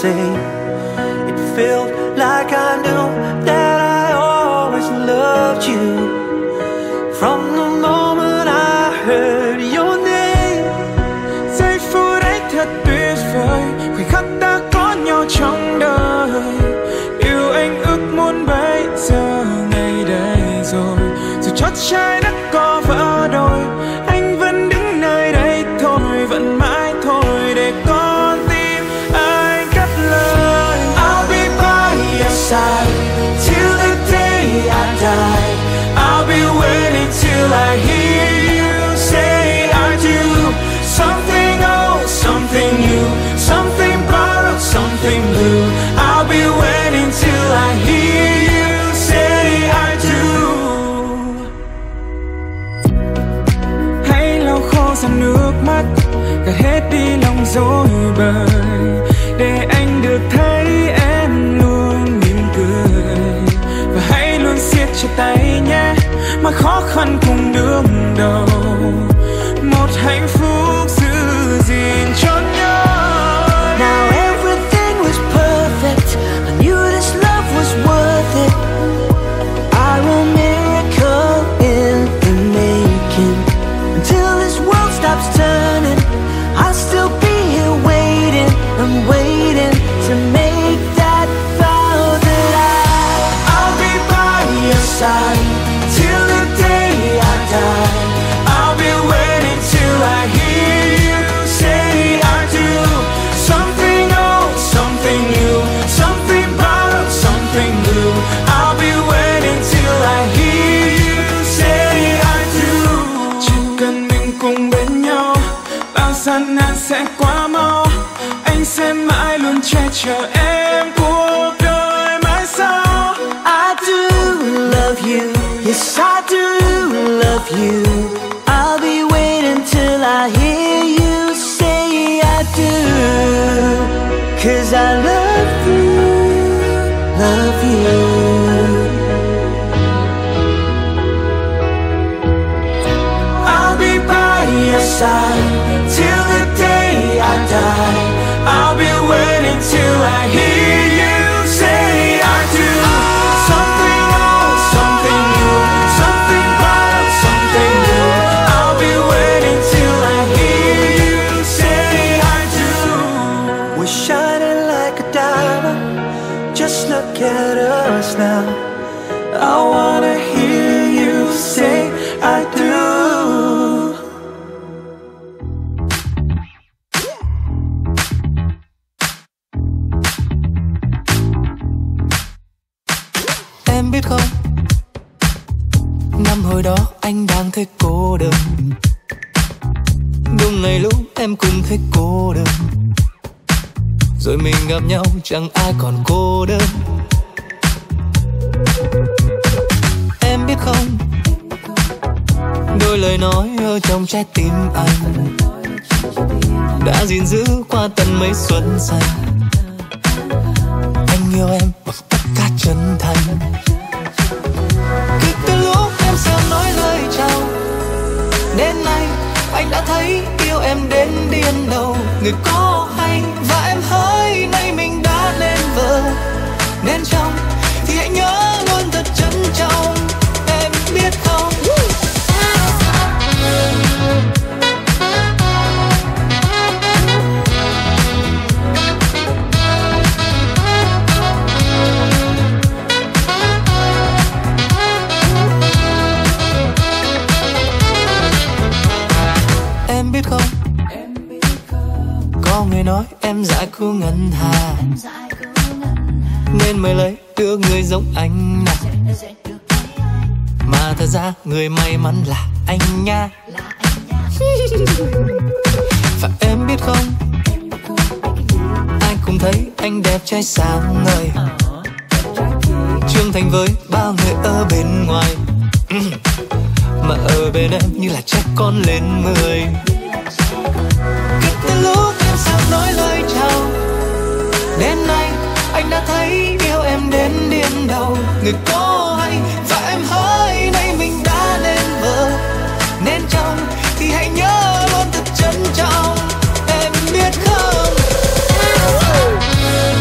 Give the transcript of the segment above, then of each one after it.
say. It felt like I knew that I always loved you from the moment I heard your name. Giây phút ấy thật tuyệt vời, khoảnh khắc ta có nhau trong đời. Điều anh ước muốn bây giờ ngày đây rồi. Dù chót trái đất có vỡ đôi, anh vẫn đứng nơi đây thôi, vẫn mãi thôi để con tim anh cất lời. I'll be by your side till the day I die. I'll be waiting till I hear you say I do. Something old, something new, something borrowed, something blue. I'll be waiting till I hear you say I do. Hãy lau khô dòng nước mắt, gạt hết đi lòng rối bời, để anh được thấy em luôn mỉm cười. Và hãy luôn siết chặt tay nhé, mà khó khăn cùng đương đầu. Một hạnh phúc giữ gìn cho nhau. Now everything was perfect, I knew this love was worth it. I will miracle in the making. Until this world stops turning, I'll still be here waiting. I'm waiting to make that vow that I'll be by your side till the day I die. I'll be waiting till I hear you say I do. Something old, something new, something borrowed, something new. I'll be waiting till I hear you say I do. Chỉ cần mình cùng bên nhau, bao gian nan sẽ qua mau. Anh sẽ mãi luôn che chở em cuộc đời mãi sau. I do love you, yes I do love you. I'll be waiting till I hear you say I do. 'Cause I love you, love you. I'll be by your side till the day I die. I'll be waiting till I hear you say I do. Something old, something new, something borrowed, something new. I'll be waiting till I hear you say I do. We're shining like a diamond, just look at us now. I wanna hear you say I do. Em biết không, năm hồi đó anh đang thấy cô đơn. Đúng ngày lúc em cũng thấy cô đơn, rồi mình gặp nhau chẳng ai còn cô đơn. Em biết không, đôi lời nói ở trong trái tim anh đã gìn giữ qua tận mấy xuân xanh. Anh yêu em bằng tất cả chân thành. Cứ từ lúc em sớm nói lời chào đến nay, anh đã thấy yêu em đến điên đầu. Người có hay và em hỡi, nay mình đã nên vợ nên chồng, thì hãy nhớ luôn thật trân trọng. Em biết không, em biết không, có người nói em dại khu ngân hà, nên mới lấy được người giống anh này. Mà thật ra người may mắn là anh nha. Và em biết không, ai cũng thấy anh đẹp trai sáng ngời, trưởng thành với bao người ở bên ngoài, mà ở bên em như là trẻ con lên 10. Cứ từ lúc em sắp nói lời chào đến nay, anh đã thấy yêu em đến điên đầu. Người có hay và em hỡi, nay mình đã nên vợ nên chồng, thì hãy nhớ luôn thật trân trọng. Em biết không,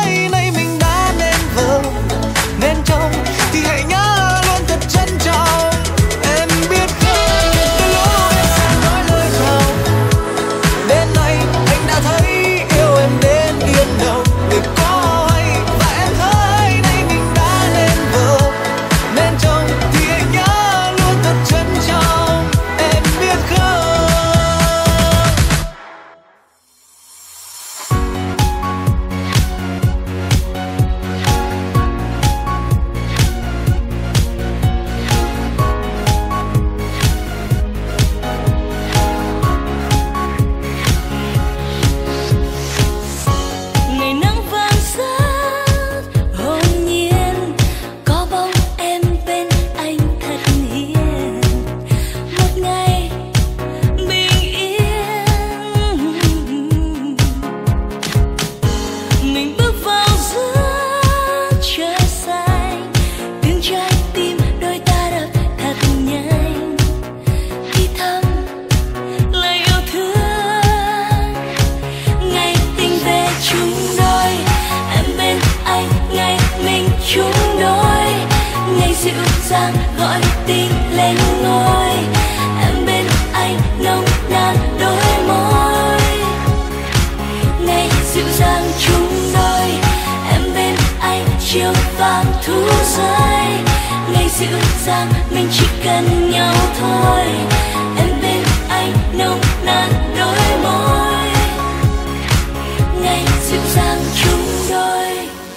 thấy nay mình đã nên vợ nên chồng, thì hãy nhớ luôn thật trân trọng. Em biết không, từ lúc em sẽ nói lời chào đến nay, anh đã thấy yêu em đến điên đầu. Để có hay và em thấy nay mình đã nên vợ nên chồng, thì hãy nhớ luôn thật trân trọng. Em biết không. Ngày nắng vàng rát hồn nhiên, có bóng em bên anh thật hiền. Một ngày bình yên, mình bước vào giữa trời xanh, tiếng trái tim đôi ta đập thật nhanh, thì thầm lời yêu thương. Ngày tình về chung đôi, em bên anh ngày mình chung đôi, ngày dịu dàng gọi tình lên ngôi, em bên anh nồng nàn đôi môi. Ngày dịu dàng chung đôi, em bên anh chiều vàng thu rơi, ngày dịu dàng mình chỉ cần nhau thôi, em bên anh nồng nàn đôi môi. Ngày dịu dàng chung đôi.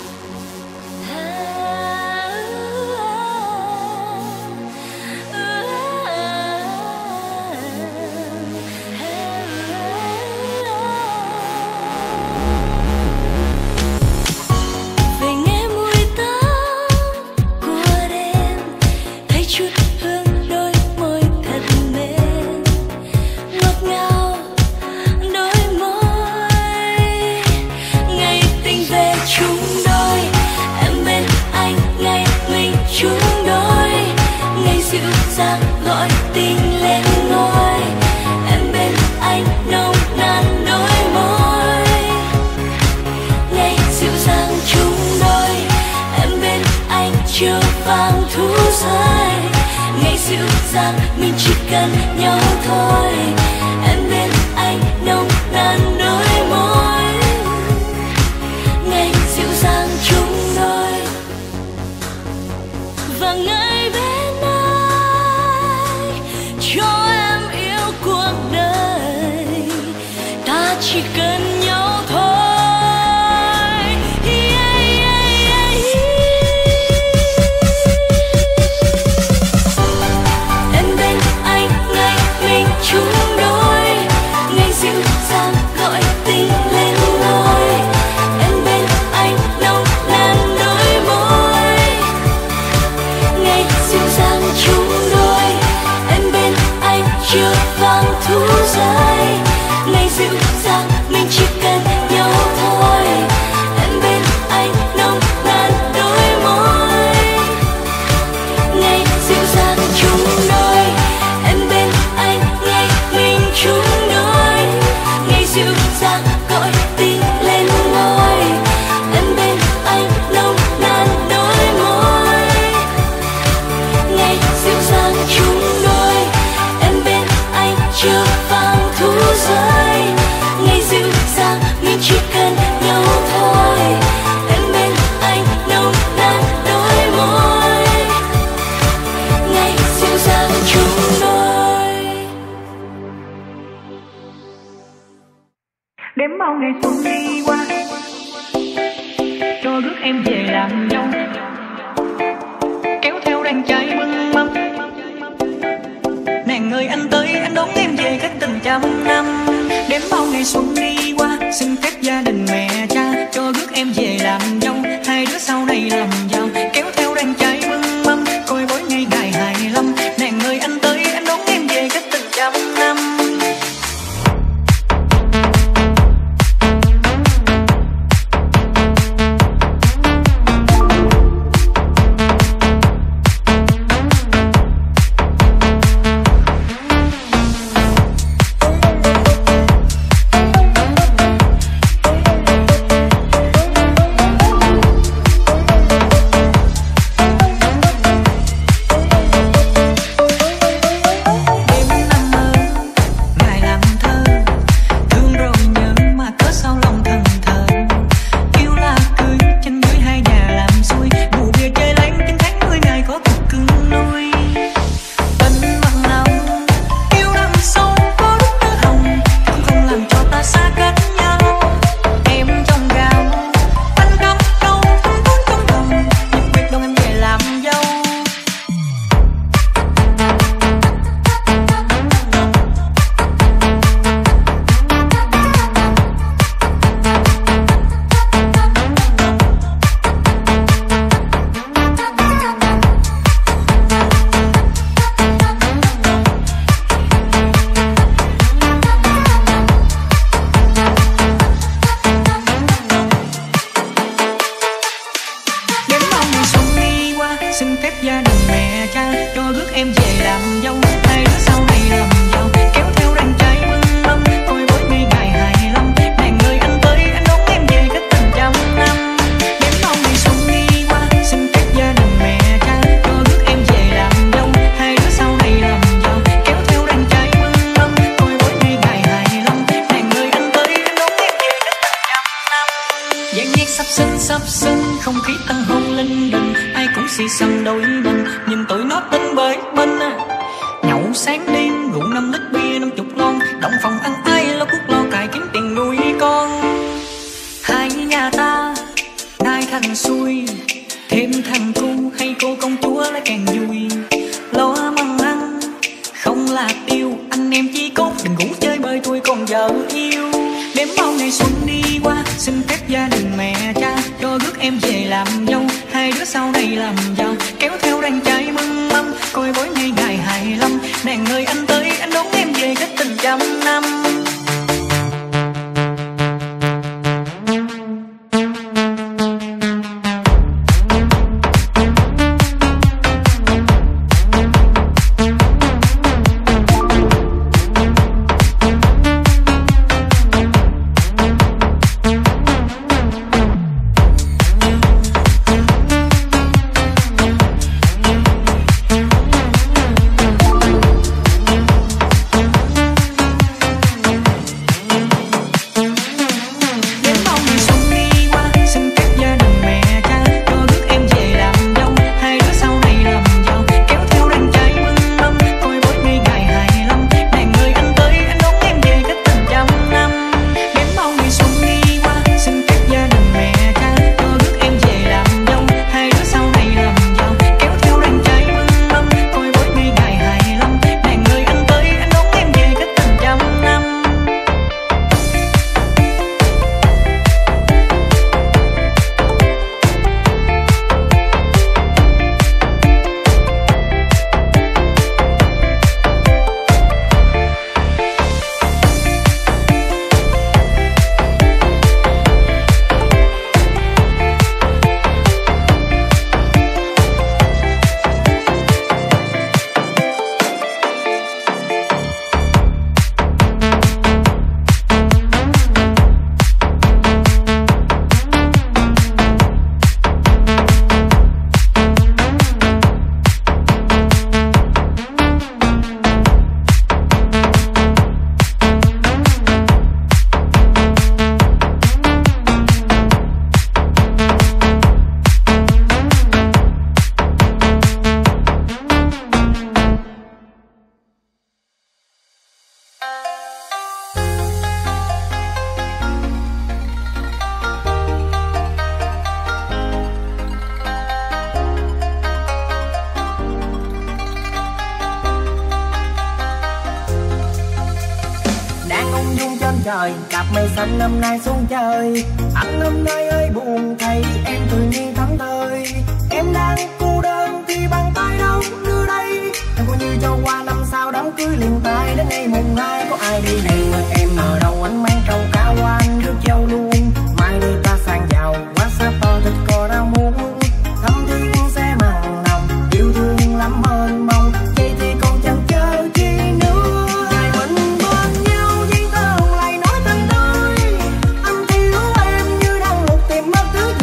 Về nghe mùi tóc của đêm, thấy chút hương đôi môi thật mềm, ngọt ngào đôi môi. Ngày tình về chung đôi, em bên anh ngày mình chung đôi, ngày dịu dàng gọi tình lên ngôi, em bên anh nồng nàn đôi môi. Ngày dịu dàng chung đôi, em bên anh chiều vàng thu rơi, ngày dịu dàng mình chỉ cần nhau thôi, em bên anh nồng nàn đôi môi. Ngày dịu dàng chung đôi, và ngày bên anh cho em yêu cuộc đời, ta chỉ cần nhau thôi. Em bên anh ngày mình chung đôi, ngày dịu dàng gọi tình lên ngôi, em bên anh nồng nàn đôi môi. Ngày dịu dàng chung đôi, em bên anh chiều vàng thu rơi, ngày dịu dàng mình chỉ cần nhau thôi, em bên anh nồng nàn đôi môi. Ngày dịu dàng chung đôi, em bên anh ngày mình chung đôi, ngày dịu dàng gọi tình lên ngôi, em bên anh nồng nàn đôi môi. Ngày dịu dàng chung đôi, em bên anh chiều vàng thu rơi, ngày dịu dàng mình chỉ cần nhau thôi, em bên anh nồng nàn đôi môi. Ngày dịu dàng chung đôi. Đếm bao ngày xuân đi qua, cho rước em về làm dâu, kéo theo đàn trai bưng mâm. Nàng ơi anh tới anh đón em về cách tình trăm năm. Đếm bao ngày xuân đi qua, xin phép gia đình mẹ cha cho rước em về làm dâu, hai đứa sau này làm giàu, kéo theo đàn trai bưng mâm, coi bối ngày ngày 25. Nàng ơi anh tới anh đón em về cách tình trăm năm. cha cho rước em về làm dâu. Hai đứa sau này làm giàu kéo theo đàn trai mừng năm, coi mỗi ngày ngày 25 nàng ơi anh tới anh đón em về cách tình trăm năm. Đến bao ngày xuân đi qua xin phép gia đình mẹ cha cho rước em về làm dâu. Hai đứa sau này làm giàu kéo theo đàn trai mừng năm, coi mỗi ngày ngày 25 nàng ơi anh tới anh đón em về cách tình trăm năm. Dạng nhạc sắp sinh không khí tăng hôn linh đình, ai cũng xì xầm đôi mình nhìn tụi nó tính bơi bên. Nhậu sáng đêm rượu 5 lít bia 50 lon, động phòng ăn ai lo cuốc lo cài kiếm tiền nuôi con. Hai nhà ta nay thành xuôi, thêm thằng cu hay cô công chúa lại càng vui. Lo măng ăn không là tiêu, anh em chỉ cốt đừng ngủ chơi bơi tôi còn vợ yêu. Đếm bao ngày xuân đi qua xin phép gia đình mẹ cha cho rước em về làm dâu. Hai đứa sau này làm giàu kéo theo đàn trai mừng năm, coi mỗi ngày ngày 25 nàng ơi anh tới anh đón em về cách tình trăm năm. Trời cặp mây xanh năm nay xuống chơi, anh hôm nay ơi buồn thấy em tự nhiên thẫn thơi. Em đang cô đơn thì bàn tay đâu đưa đây, em coi như cho qua năm sau đám cưới liền tay đến ngày mùng 2. Có ai đi đèn mà em ở đâu anh mang câu cá qua anh rước dâu luôn. Mai đi ta sang giàu quá xa to thịt cò rau muống, thăm thiên sẽ mặn nồng yêu thương lắm mênh mông. Vậy thì còn chẳng chờ chi nữa, ngày mình bên nhau duyên thơ hồng lại nói thành đôi. Anh yêu em như đang một tìm mất thứ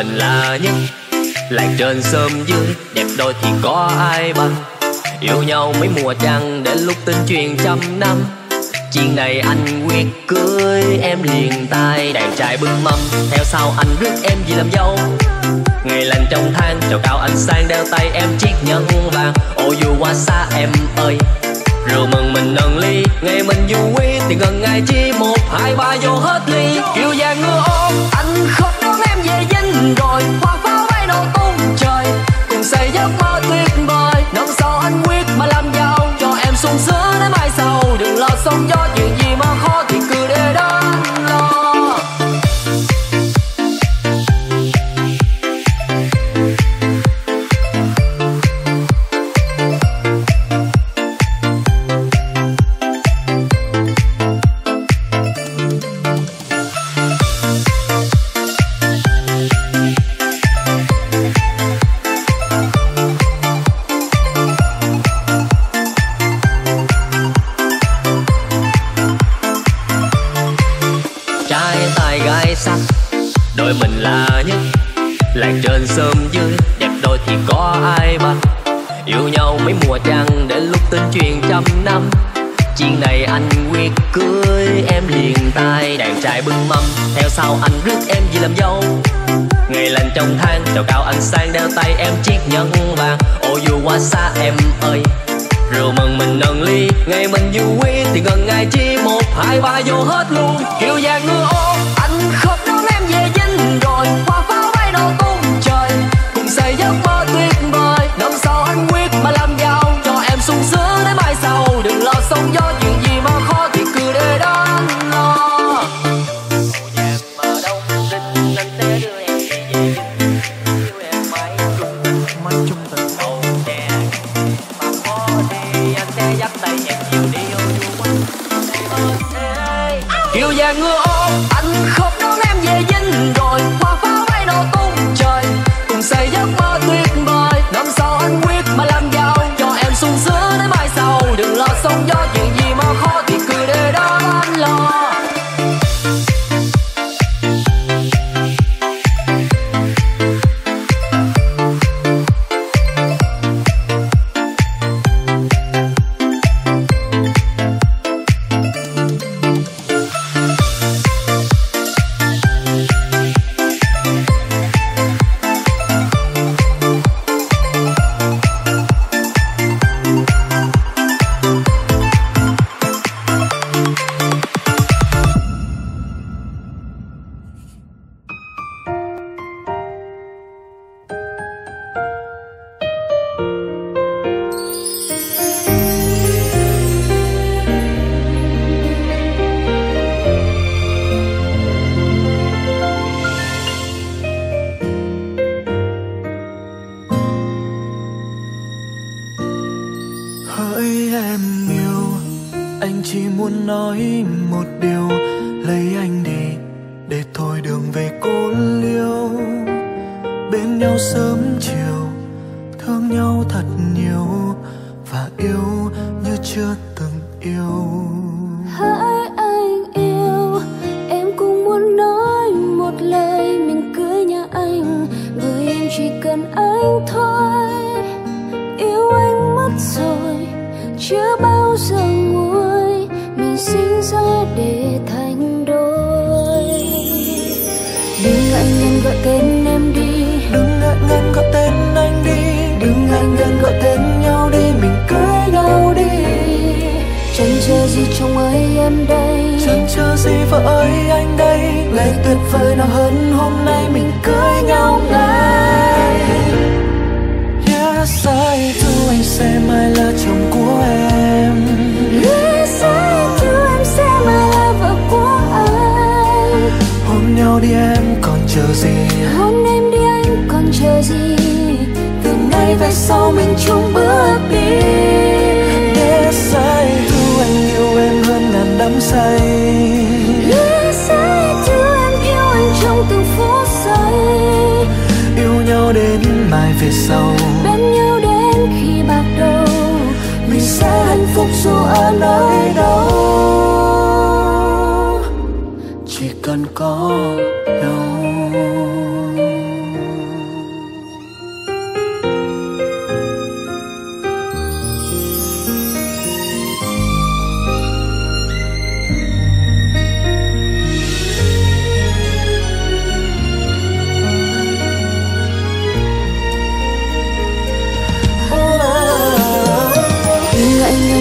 mình là nhất, làng trên xóm dưới, đẹp đôi thì có ai bằng. Yêu nhau mấy mùa trăng đến lúc tin truyền trăm năm. Chuyện này anh quyết cưới em liền tay, đàn trai bưng mâm theo sau anh rước em về làm dâu. Ngày lành trong tháng trầu cao anh sang đeo tay em chiếc nhẫn vàng. Ô dù qua xa em ơi, rượu mừng mình nâng ly, ngày mình vui thì gần ngày chi 1, 2, 3 vô hết ly. Kiều vàng ngựa ôm anh khóc đón em về dinh rồi, hoa pháo bay nổ tung trời, cùng xây giấc mơ tuyệt vời. Năm sau anh quyết mà làm giàu cho em sung sướng đến mai sau. Đừng lo sóng gió, chuyện gì mà khó thì cứ để đó anh lo. Đôi mình là nhất, làng trên xóm dưới, đẹp đôi thì có ai bằng. Yêu nhau mấy mùa trăng đến lúc tin truyền trăm năm. Chuyện này anh quyết cưới em liền tay, đàn trai bưng mâm theo sau anh rước em về làm dâu. Ngày lành trong tháng trầu cao anh sang đeo tay em chiếc nhẫn vàng. Ô dù qua xa em ơi, rượu mừng mình nâng ly, ngày mình vui thì gần ngày chi 1, 2, 3 vô hết luôn. Kiều vàng ngựa ôm anh khóc đón em về dinh rồi, hoa pháo bay nổ tung trời, cùng xây giấc mơ tuyệt vời. Năm sau anh quyết mà làm giàu cho em sung sướng đến mai sau. Đừng lo sóng gió, chuyện gì mà khó thì cứ để đó anh lo. Kiều vàng ngựa ôm anh khóc đón em về dinh rồi, hoa pháo bay nổ tung trời, cùng xây giấc mơ tuyệt vời. Năm sau anh quyết mà làm giàu cho em sung sướng đến mai sau. Đừng lo sóng gió, chuyện gì mà khó thì cứ để đó anh lo. Chỉ cần có nhau.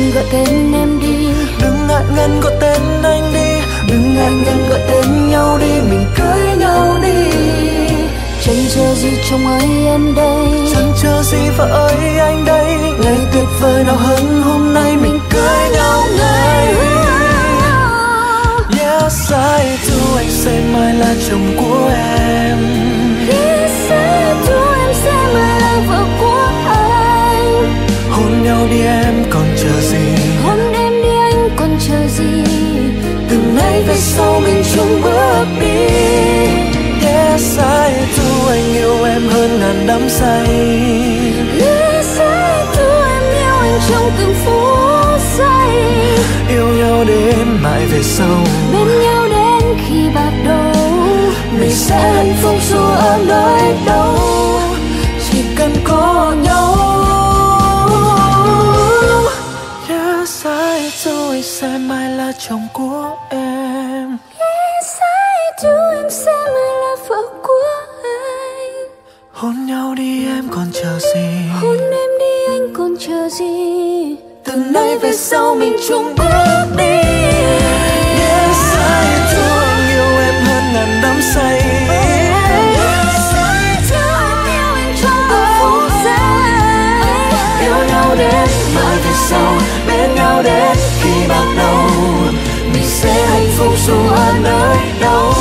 ngần gọi tên em đi. Đừng ngại ngần gọi tên anh đi. Đừng ngại ngần gọi tên nhau đi. Mình cưới nhau đi. Chẳng chờ gì chồng ơi em đây. Chẳng chờ gì vợ ơi anh đây. Ngày tuyệt vời nào hơn hôm nay mình cưới nhau ngay. Yes I do. Anh sẽ mãi là chồng của em. Yes I do. Em sẽ mãi là vợ của anh. Hôn nhau đi em còn chờ gì. Hôn em đi anh còn chờ gì. Từ nay về sau mình chung bước đi. Yes I do. Anh yêu em hơn ngàn đắm say. Yes I do. Em yêu anh trong từng phút giây. Yêu nhau đến mãi về sau. Bên nhau đến khi bạc đầu. Mình sẽ hạnh phúc dù ở nơi đâu. Chỉ cần có nhau. Yes I do. Anh sẽ mãi là chồng của em. Yes I do. Em sẽ mãi là vợ của anh. Hôn nhau đi em còn chờ gì. Hôn em đi anh còn chờ gì. Từ nay về sau mình chung bước đi. Yes I do. Anh yêu em hơn ngàn đắm say. Yes I do. Em yêu anh trong từng phút giây. Yêu nhau đến mãi về sau. Bên nhau đến khi bạc đầu. Mình sẽ hạnh phúc dù ở nơi đâu.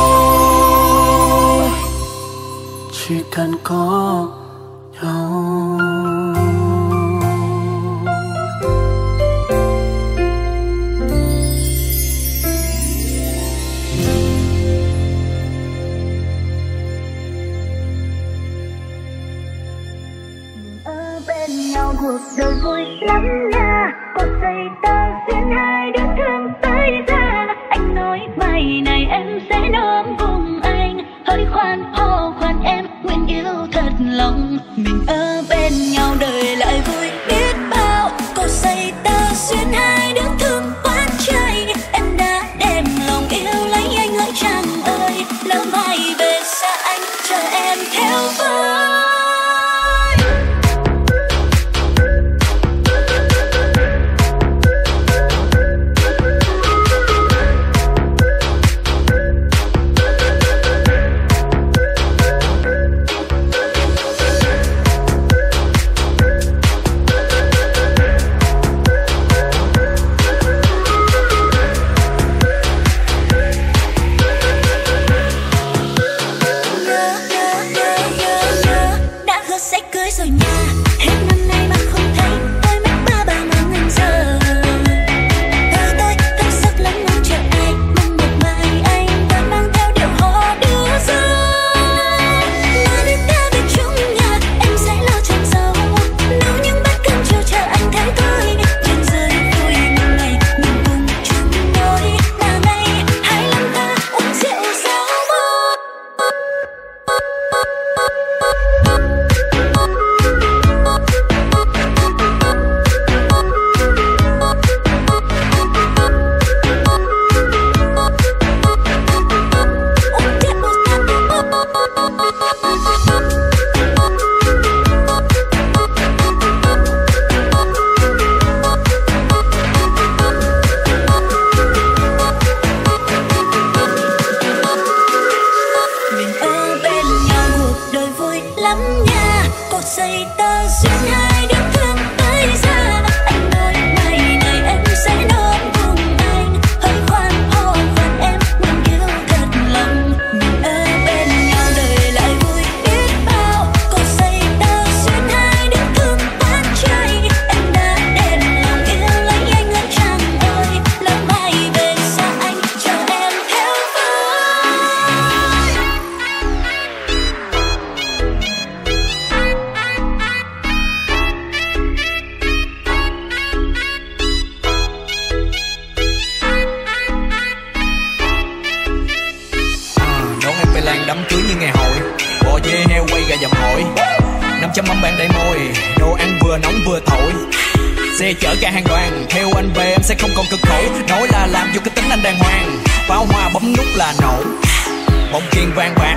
Chỉ cần có nhau. Ở bên nhau cuộc đời vui lắm nha. Có dây ta duyên hai đứa thương tới ra. Anh nói mai này em sẽ nắm cùng anh. Hơi khoan hô khoan em nguyện yêu thật lòng. Mình ở bên nhau đời lại vui biết bao. Có dây ta duyên hai đứa thương quá trời. Em đã đem lòng yêu lấy anh hỡi chàng ơi. Lỡ mai về xa anh chờ em theo với. Xe chở cả hàng đoàn, theo anh về em sẽ không còn cực khổ. Nói là làm vô cái tính anh đàng hoàng. Pháo hoa bấm nút là nổ. Bông kiên vang bạc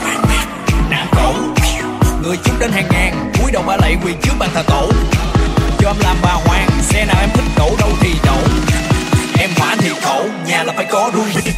nặng cổ. Người chút đến hàng ngàn, cúi đầu ba lạy quỳ trước bàn thờ tổ. Cho em làm bà hoàng, xe nào em thích đổ nhà là phải có ruby.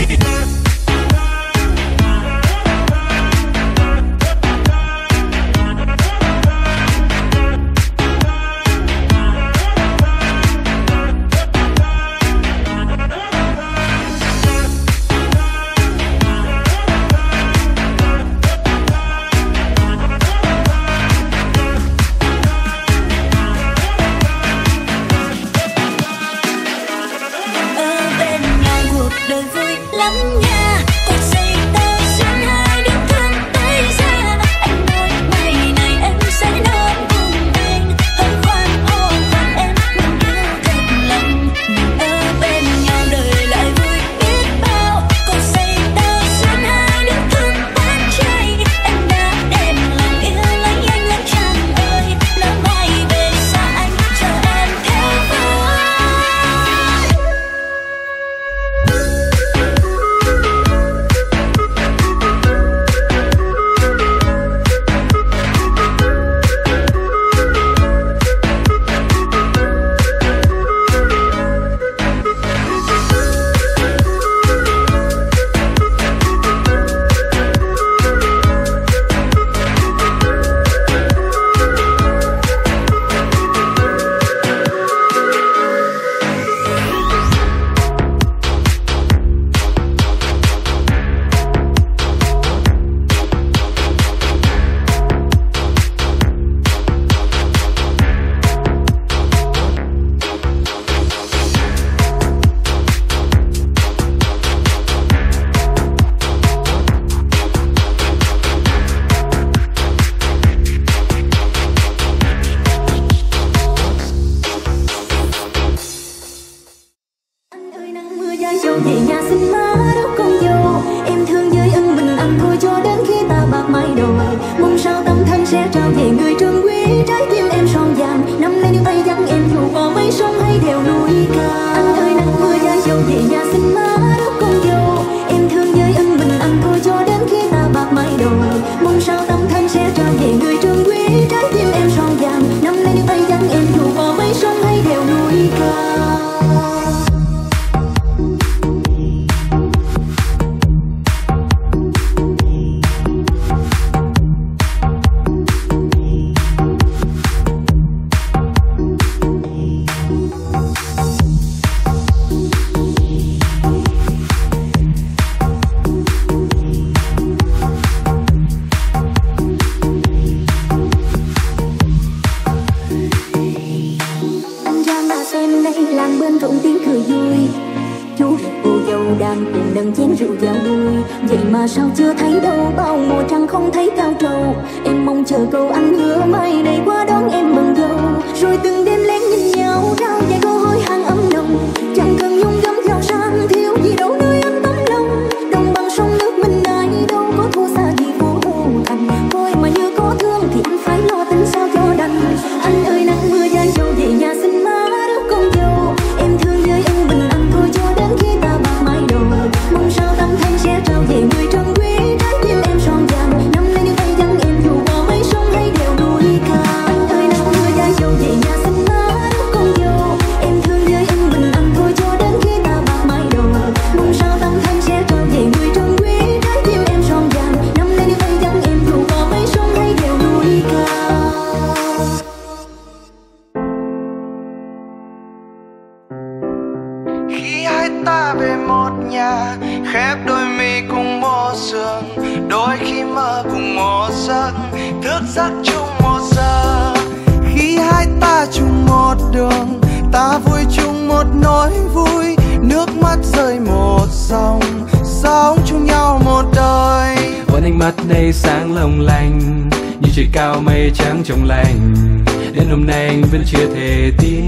Trong lành đến hôm nay anh vẫn chưa thể tin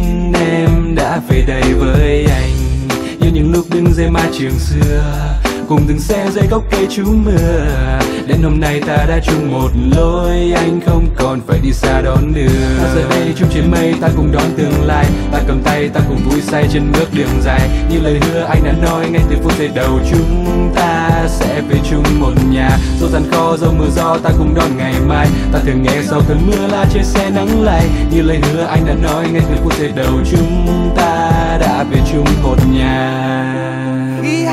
em đã về đây với anh, như những lúc đứng dưới mái trường xưa cùng từng xe dưới gốc cây trú mưa. Đến hôm nay ta đã chung một lối, anh không còn phải đi xa đón đưa. Giờ đây chung trên mây ta cùng đón tương lai, ta cầm tay ta cùng vui say trên bước đường dài. Như lời hứa anh đã nói ngay từ phút giây đầu, chúng ta sẽ về chung một nhà. Dẫu gian khó dẫu mưa gió ta cùng đón ngày mai, ta thường nghe sau cơn mưa là trên xe nắng lay. Như lời hứa anh đã nói ngay từ phút giây đầu, chúng ta đã về chung một nhà. Khi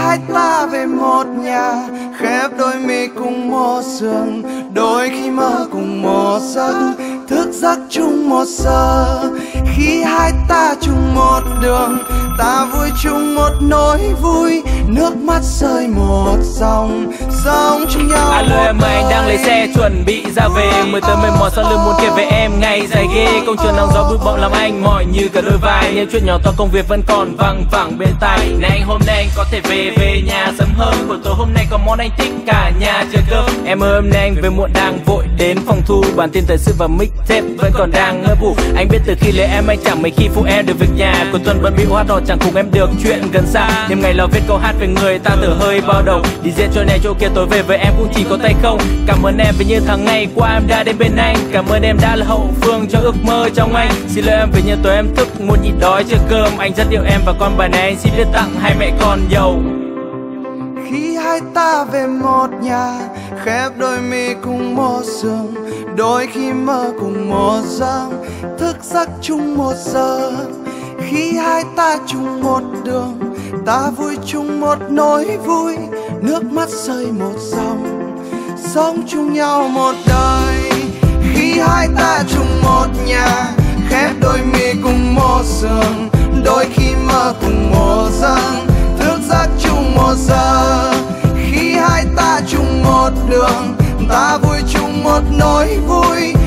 hai ta về một nhà, khép đôi mi cùng một giường, đôi khi mơ cùng một giấc, thức giấc chung một giờ. Khi hai ta chung một đường, ta vui chung một nỗi vui, nước mắt rơi một dòng, sống chung nhau. Alo em ơi, anh đang lấy xe chuẩn bị ra về, mới tới mệt mỏi sau lưng muốn kể về em ngày dài ghê. Công trường nắng gió bụi bặm làm anh mỏi như cả đôi vai, những chuyện nhỏ to công việc vẫn còn văng vẳng bên tai. Này anh hôm nay anh có thể về nhà sớm hơn, buổi tối hôm nay có món anh thích cả nhà chờ cơm. Em ơi hôm nay anh về muộn đang vội đến phòng thu, bản tin thời sự và mixtape vẫn còn đang ngơ vụ. Anh biết từ khi lấy em anh chẳng mấy khi phụ em được việc nhà, cuối tuần bận bịu hát hò chẳng cùng em được chuyện gần xa. Đêm ngày lo viết câu hát về người ta thở hơi bao đầu, đi diễn chỗ này chỗ kia tối về với em cũng chỉ có tay không. Cảm ơn em vì như tháng ngày qua em đã đến bên anh, cảm ơn em đã là hậu phương cho ước mơ trong anh. Xin lỗi em vì như tối em thức muốn nhịn đói chờ cơm, anh rất yêu em và con bài này anh xin đưa tặng hai mẹ con giàu. Khi hai ta về một nhà, khép đôi mi cùng một giường, đôi khi mơ cùng một giấc, thức giấc chung một giờ. Khi hai ta chung một đường, ta vui chung một nỗi vui, nước mắt rơi một dòng, sống chung nhau một đời. Khi hai ta chung một nhà, khép đôi mi cùng một giường, đôi khi mơ cùng một giấc, thức giấc chung một giờ. Khi hai ta chung một đường, ta vui chung một nỗi vui,